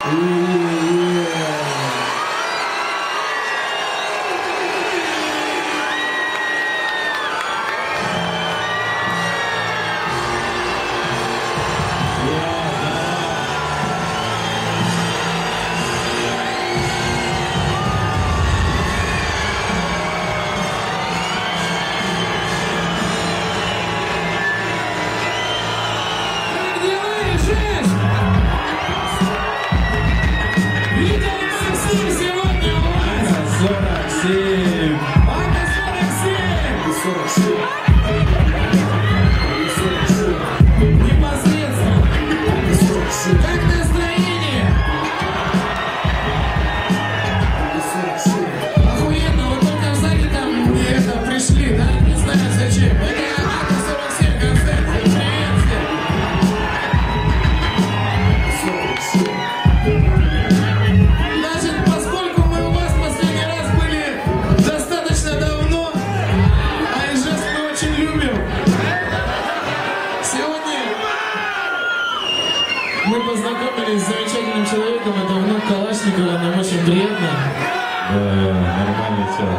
Мы познакомились с замечательным человеком, это внук Калашникова, нам очень приятно. Нормально все.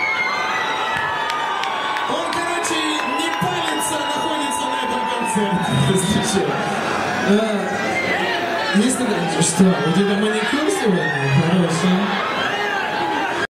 Он, короче, не палится, а находится на этом концерте. Есть такое, что, у тебя маникюр сегодня? Хороший.